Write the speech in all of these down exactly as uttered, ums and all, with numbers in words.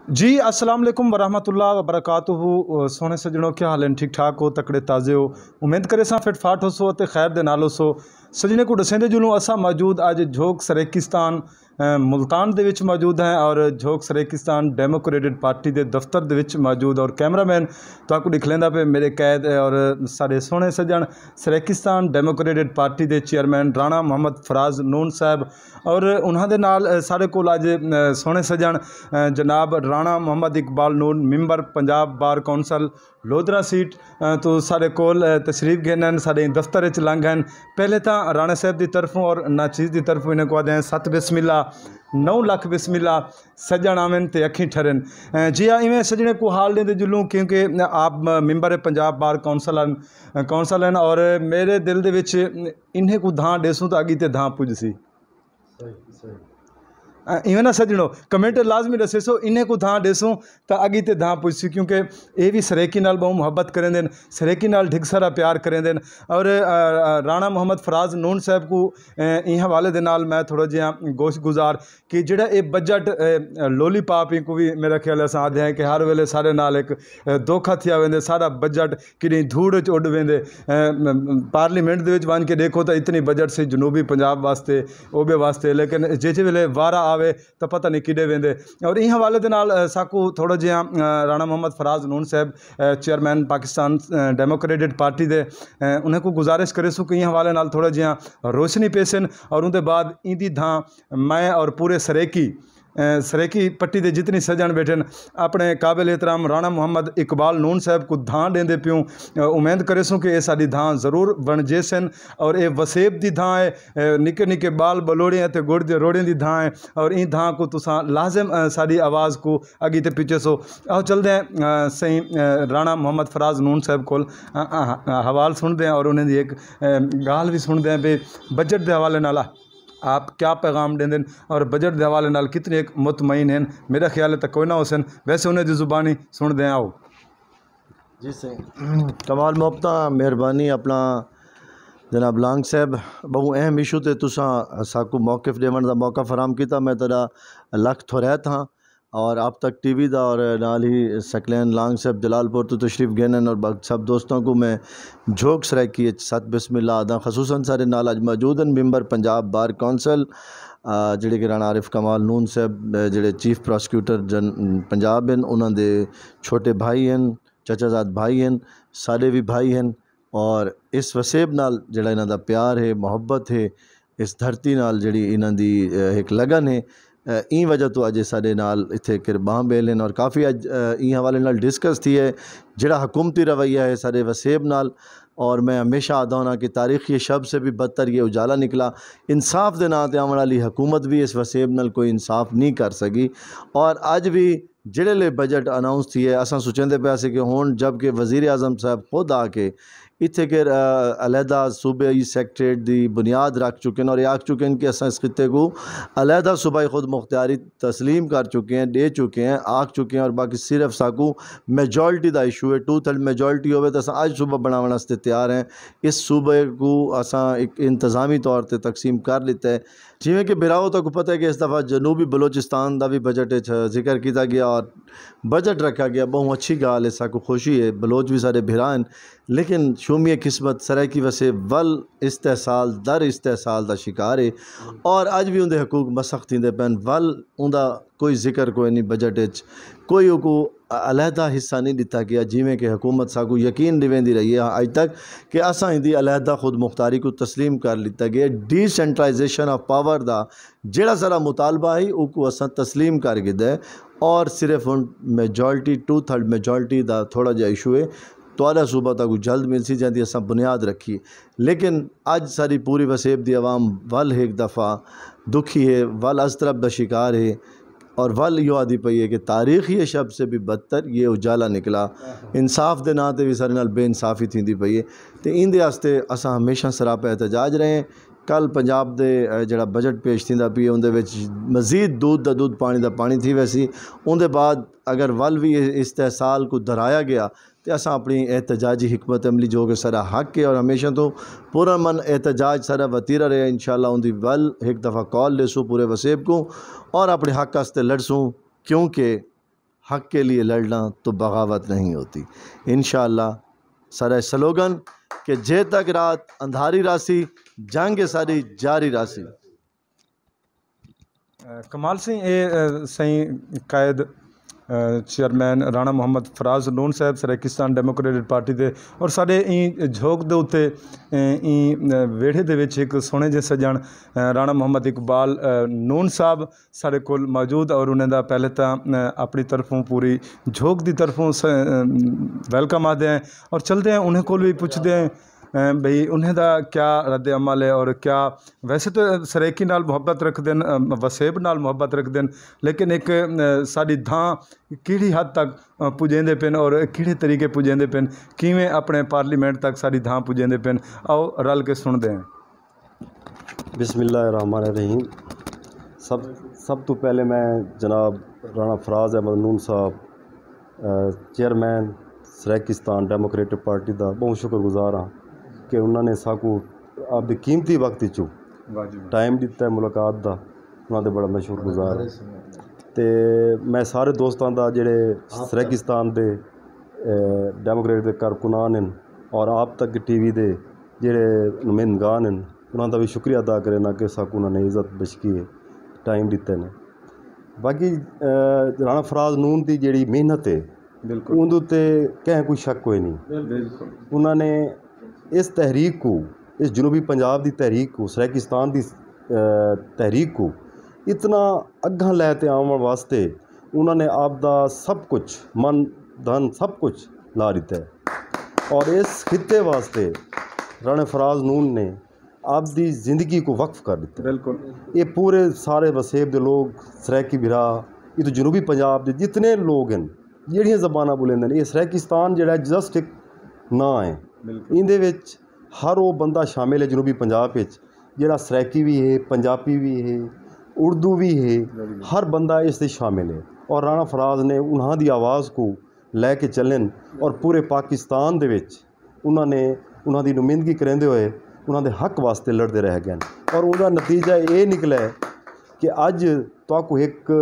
जी अस्सलाम वालेकुम वरहमतुल्लाह वबरकातुहू। सोने सजनों क्या हाल है? ठीक ठाक हो, तकड़े ताज़े हो? उम्मीद करे सा फिट फाट हो सो ते खैर दे नाल हो सो। सजने को दसेंदे जुलूँ असा मौजूद अज झोक सराइकिस्तान मुल्तान दे विच मौजूद हैं और झोक सराइकिस्तान ڈیموکریٹک पार्टी के दफ्तर दे विच मौजूद और कैमरामैन तो आपको दिख लेंदा पे मेरे कैद और सारे सोहने सज्जन सराइकिस्तान ڈیموکریٹک पार्टी के चेयरमैन राना महमद फराज नून साहब और उन्होंने नाल सारे को अज सोहने सज्जन जनाब Rana Muhammad Iqbal Noon member Punjab bar council Lodhran seat तो सारे कोल तशरीफ गए हैं, सारे दफ्तर च लंघ हैं। पहले तो राणा साहब की तरफों और नाचीज़ की तरफों इन्हें को आते हैं सत बिस्मिल्ला नौ लख बिस्मिल्ला सज्जन आवन ते अखी ठरन। जी हाँ, इवें सजने को हाल देंदे जुलूँ क्योंकि आप member Punjab bar council council हैं और मेरे दिल दे विच इन्हें को धां डेसूँ तो अगी ते धां पुज सी इवें ना सजनों कमेंट लाजमी दसे सो इन्हें को धां डेसूँ तो अगी ते धां पुजसी क्योंकि ये भी सराइकी नाल बहुत मुहब्बत करें देन, सराइकी नाल ढिग सारा प्यार करें देन। और राना मोहम्मद फराज नून साहब को इन हवाले दे नाल मैं थोड़ा जिहा गोश गुजार कि जिहड़ा ये बजट लोली पाप को भी मेरा ख्याल अस आदे हैं कि हर वेले सारे नाल एक धोखा थिया वेंदे, सारा बजट कि धूड़ च उड वेंदे। पार्लीमेंट दे विच वन के देखो तो इतनी बजट से जनूबी पंजाब वास्ते ओबे वास्ते, लेकिन जिस वेले वारा आवे तो पता नहीं किडे वेंदे। और इन हवाले दे नाल साकू थोड़ा जिहा राना मोहम्मद फराज नून साहब चेयरमैन पाकिस्तान ڈیموکریٹک पार्टी दे उन्हें को गुजारिश करे सो कि इन हवाले नाल थोड़ा जिहा रोशनी पेशन और उनके बाद इंदी धां मैं और पूरे सराइकी सराइकी पट्टी दे जितनी सजन बैठे अपने काबिल एहतराम राना मोहम्मद इकबाल नून साहब को धां देंदे प्यूँ। उम्मीद करे सो कि ये साडी धां जरूर बन जेसन और ये वसेब दी धां है, निके निके बाल बलोड़े ते गुड़ दे रोड़े दी धां है और इन धां को तुसा लाजिम साडी आवाज़ को अगी ते पीछे सो। आओ चलते हैं सही राना मोहम्मद फराज नून साहब को हवाल सुनते हैं और उन्हें एक गाल भी सुनते हैं भी बजट के हवाले नाल आप क्या पैगाम देंदे और बजट के हवाले नाल कितने एक मुतमईन हैं। मेरा ख्याल है तो कोई ना हुसैन वैसे उन्हें दी जुबानी सुन दें। आओ जी सही कमाल मुफ्ता मेहरबानी अपना जनाब लांग साहब बहु अहम इशू ते तुसा साकू मौक़िफ़ देवन का मौका फराम किया। मैं तेरा लख थोरैत हाँ और आप तक टीवी दा और नाल ही सकलैन लांग साहब जलालपुर तो तशरीफ़ गए और बाकी सब दोस्तों को मैं झोक सराइकी सत बिस्मिल्ला आदा खसूसन सारे नाल अज मौजूद हैं मम्बर पंजाब बार कौंसल जिहड़े कि राणा आरिफ कमाल नून साहब जिहड़े चीफ प्रोसिक्यूटर जन पंजाब हैं, उन्होंने छोटे भाई हैं, चाचाजाद भाई हैं, सारे भी भाई हैं और इस वसेब नाल जिहड़ा इन्हां दा प्यार है मुहब्बत है इस धरती नाल जिहड़ी इन्हां दी एक लगन है ई वजह तो अज साडे नाल इत्थे किरबां बेल हैं और काफ़ी अज ई हवाले नाल डिस्कस थी है जिहड़ा हुकूमती रवैया है सारे वसेब नाल। और मैं हमेशा आदा होना कि तारीखी शब से भी बदतर ये उजाला निकला। इंसाफ दे नाते आने वाली हुकूमत भी इस वसेब नाल कोई इंसाफ नहीं कर सकी और अज भी जिहड़े बजट अनाउंस थी है असां सोचते पे कि हुण जबकि वज़ीर आज़म साहब खुद आके इत्थे के अलहदा सूबाई सेक्रेटरीट की बुनियाद रख चुके हैं और ये आख चुके हैं कि अस इस खिते को अलहदा सूबाई खुद मुख्तियारी तस्लीम कर चुके हैं, दे चुके हैं, आख चुके हैं और बाकी सिर्फ साकू मेजॉरिटी का इशू है। टू थर्ड मेजॉरिटी होवे तो अस अज सूबा बनाने वास्ते तैयार हैं। इस सूबे को असा एक इंतज़ामी तौर पर तकसीम कर लिता है। जिमें कि बिराओ तो को पता है कि इस दफ़ा जनूबी बलोचिस्तान का भी बजट जिक्र किया गया और बजट रखा गया। बहुत अच्छी गाल है, साकू खुशी है, बलोच भी सारे भिरा हैं, लेकिन शूमी किस्मत सराइकी वसे वल इस्तेसाल दर इस्तेसाल का शिकार है और अज भी उनके हकूक मसख थींदे पैन वल उनका कोई जिक्र कोई नहीं बजट कोई को अलहदा हिस्सा नहीं दिता गया। जिमें कि हुकूमत साकू यकीन दिवेंदी रही है अज तक कि असा इंदी अलहदा खुद मुख्तारी को तस्लीम कर लिता गया। डिसेंट्राइजेशन ऑफ पावर का जिहड़ा सारा मुतालबा है उसको असा तस्लीम कर गिदा और सिर्फ उन मेजॉरिटी टू थर्ड मेजॉरिटी का थोड़ा जहा इशू है तो सूबा तक जल्द मिल सी जाती असा बुनियाद रखी। लेकिन अज सारी पूरी वसेब दी आवाम वल एक दफ़ा दुखी है, वल अजतरब का शिकार है और वल यो आदि पई है कि तारीखी शब से भी बदतर ये उजाला निकला। इंसाफ के नाते भी सारे नाल बेइंसाफ़ी थींदी पई है तो इंदे वास्ते असा हमेशा सरापा एहतजाज रहे। कल पंजाब दे जिहड़ा बजट पेश थींदा पई उहदे विच मज़ीद दूध दा दूध पानी दा पानी थी वैसी उहदे बाद अगर वल भी इस्तेसाल को दराया गया तो असा अपनी एहतजाजी हिकमत अमली जो कि सारा हक है और हमेशा तो पूरा मन एहतजाज सारा वतीरा रहे। इंशाअल्लाह उनकी वल एक दफ़ा कॉल लेसूँ पूरे वसेब को और अपने हक वास्ते लड़सूँ क्योंकि हक के लिए लड़ना तो बगावत नहीं होती। इंशाअल्लाह सारा स्लोगन कि जे तक रात अंधारी रासी जंग सारी जारी रासी। कमाल सिंह ए सही कायद चेयरमैन राणा मुहम्मद फराज नून साहब सराइकिस्तान डेमोक्रेटिक पार्टी दे और साडे ई झोंक दे उत्ते ई वेढ़े दे विच एक सोहणे जे सजण राणा मुहम्मद इकबाल नून साहब साडे कोल मौजूद और उन्हां दा पहले तां अपनी तरफों पूरी झोंक दी तरफों वेलकम आदे हैं और चलते हैं उन्हें कोल भी पुछदे हैं बई उन्हें दा क्या रद्द अमल है और क्या वैसे तो सराइकी नाल मुहब्बत रखते हैं, वसेब नाल मुहब्बत रखते हैं, लेकिन एक साड़ी धां किहड़ी हद तक पुजेंदे पेन और किहड़े तरीके पुजेंदे पेन, किवें अपने पार्लीमेंट तक साड़ी धां पुजेंदे पेन, आओ रल के सुनते हैं। बिस्मिल्लाहिर्रहमानिर्रहीम। सब सब तो पहले मैं जनाब राना फराज नून साहब चेयरमैन सराइकिस्तान डेमोक्रेटिक पार्टी का बहुत शुक्रगुजार हाँ कि उन्होंने साकू आपके कीमती वक्त चो टाइम दिता है मुलाकात का, उन्होंने बड़ा मैं शुक्रगुजार तो मैं सारे दोस्तों का जेडे सराइकिस्तान के डेमोक्रेटिक के कारकुनान हैं और आप तक टीवी के जेडे नुमाइंदगान हैं उन्होंने भी शुक्रिया अदा करना कि साकू उन्होंने इज्जत बख्शी है टाइम दिते ने। बाकी राणा फराज नून की जी मेहनत है उन उत्ते कहीं कोई शक कोई नहीं। उन्होंने इस तहरीक को, इस जनूबी पंजाब की तहरीक को, सराइकिस्तान की तहरीक को इतना अग्गां लैते आने वास्ते उन्होंने आपदा सब कुछ मन धन सब कुछ ला दिता है और इस खिते वास्ते राणा फराज नून ने आपदी ज़िंदगी को वक्फ कर दिता। बिल्कुल ये पूरे सारे वसेब दे लोग सराइकी बिरा ये तो जनूबी पंजाब के जितने लोग हैं ਜਿਹੜੀਆਂ ਜ਼ਬਾਨਾਂ ਬੋਲਦੇ ਨੇ, ਇਹ ਸਰਾइकिस्तान ਜਿਹੜਾ ਜਸਟ ਇੱਕ ਨਾਂ ਹੈ। ਇਹਦੇ ਵਿੱਚ ਹਰ ਉਹ ਬੰਦਾ ਸ਼ਾਮਿਲ ਹੈ जनूबी पंजाब ਵਿੱਚ ਜਿਹੜਾ ਸਰਾइकी भी है, पंजाबी भी है, उर्दू भी है, हर बंदा इस शामिल है और राणा फराज ने उन्हां दी आवाज़ को लैके चलन और पूरे पाकिस्तान दे विच उन्होंने उन्हां दी नुमाइंदगी करते हुए उन्हां दे हक वास्ते लड़ते रह गए और उनका नतीजा ये निकला कि अज तो एक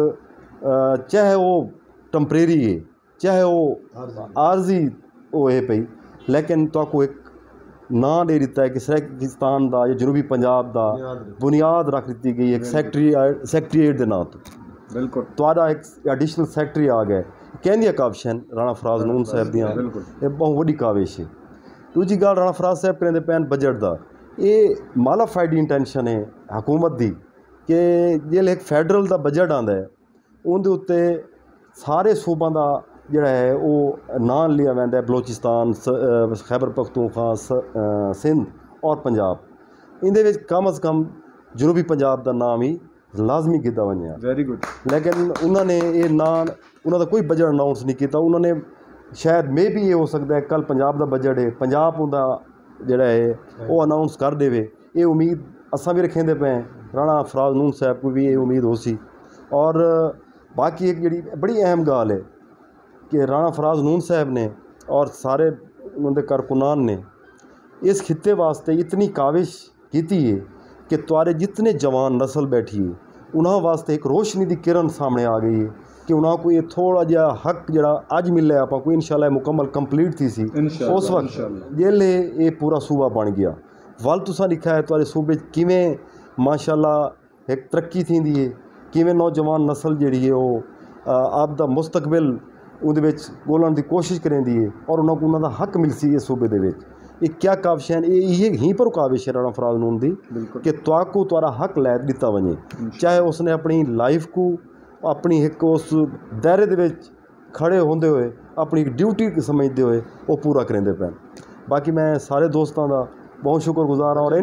चाहे वो टंपरेरी है चाहे वो आरजी वो है पई, लेकिन तो एक ना दे दिता है कि सराइकिस्तान का या जनूबी पंजाब का बुनियाद रख दी गई एक सैकटरी सैकटरीएट के नाम तो बिल्कुल तुहाडा एक एडिशनल सैकटरी आ गया कहंदियां काविशां राणा फराज नून साहब दियां ये बहुत वड्डी काविश है। दूजी गल राणा फराज साहब कहते पैन बजट का ये मालाफाइड इंटेंशन है हुकूमत की कि जिसले एक फैडरल का बजट आता है उनके उत्ते सारे सूबों का जोड़ा है वो नाम लिया वैंदा है, बलोचिस्तान खैबर पख्तूनख्वा सिंध और पंजाब, इनके कम अज़ कम जनूबी पंजाब का नाम ही लाजमी किया वजह। Very good. लेकिन उन्होंने ये नाम उन्होंने कोई बजट अनाउंस नहीं किया। उन्होंने शायद मे भी ये हो सकता है कल पंजाब का बजट है पंजाब उनका जोड़ा है वो अनाउंस कर देवे, ये उम्मीद असा भी रखेंदे पे राणा फराज नून साहब को भी ये उम्मीद हो सी। और बाकी एक जी बड़ी अहम गाल है कि राणा फराज नून साहब ने और सारे उनके कारकुनान ने इस खिते वास्ते इतनी काविश की है कि तुआरे जितने जवान नस्ल बैठी है उन्होंने वास्ते एक रोशनी की किरण सामने आ गई है कि उन्होंने को ये थोड़ा जहा हक जरा अज मिले आप को इंशाल्लाह मुकम्मल कंप्लीट थी सी उस वक्त जेले ये पूरा सूबा बन गया। वल तुसा लिखा है तुआरे सूबे किवें माशाल्लाह एक तरक्की थी है, किवें नौजवान नस्ल जी है वो आप दा मुस्तकबिल उहदे बोलने की कोशिश करेंदी है और उन्होंने उन्होंने हक मिल सी इस सूबे दे विच। ये क्या काविश है, ये यहीं पर काविश है राणा फराज नून दी कि तुआको तुआरा हक लै दिता वजे, चाहे उसने अपनी लाइफ को अपनी एक उस दायरे दे विच खड़े होंदे हुए अपनी ड्यूटी समझते हुए वो पूरा करेंदे पैन। बाकी मैं सारे दोस्तों का बहुत शुक्रगुजार हाँ और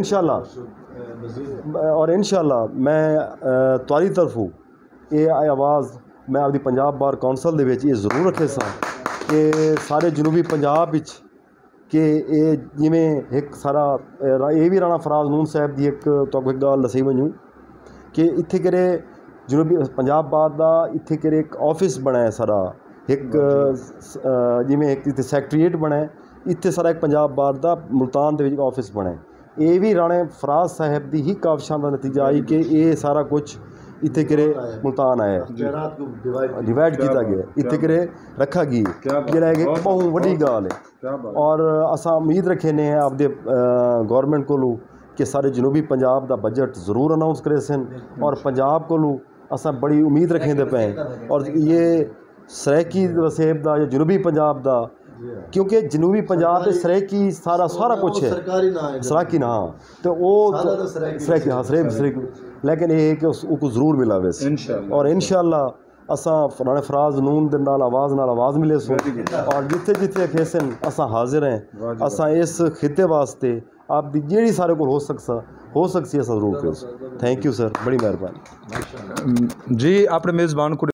इंशाल्लाह और इंशाल्लाह मैं तुआरी तरफों ये आवाज़ मैं आपकी पंजाब बार कौंसल दे विच ये जरूर रखे सा कि सारे जनूबी पंजाब विच कि ये जिमें एक सारा ये भी राणा फराज नून साहब की एक तो एक गल दसी वजूँ कि इत्थे करे जनूबी पंजाब बार का इत्थे करे एक ऑफिस बना है सारा एक जिमें एक इत्थे सैकटरीएट बना है इत्थे सारा एक पंजाब बार का मुल्तान दे विच ऑफिस बना है। ये भी राणे फराज साहब की ही काविशां का नतीजा आई कि ये सारा कुछ इत्थे करे मुल्तान आया डिवाइड किया गया इत्थे करे रखा गई जेह्ड़ा कि बहुत वड्डी गल है और असां उम्मीद रखे ने आपदे गौरमेंट कोलू कि सारे जनूबी पंजाब दा बजट ज़रूर अनाउंस करे सन और पंजाब कोलू असां बड़ी उम्मीद रखें दे पे और ये सराइकी वसेब दा या जनूबी पंजाब दा क्योंकि जनूबी पंजाब ते सराइकी सारा सारा कुछ है सराइकी ना तो वो सराइकी हाँ सराइकी लेकिन ये है कि उसको ज़रूर मिला वैसे और इंशाअल्लाह असां राना फराज नून दे नाल आवाज़ नाल आवाज़ मिले सो और जिथे जिथे खेसन असां हाजिर हैं असां इस खिते वास्ते आप दी जेड़ी सारे को हो सकसा हो सकती है ज़रूर करो थैंक यू सर बड़ी मेहरबानी जी अपने मेज़बान को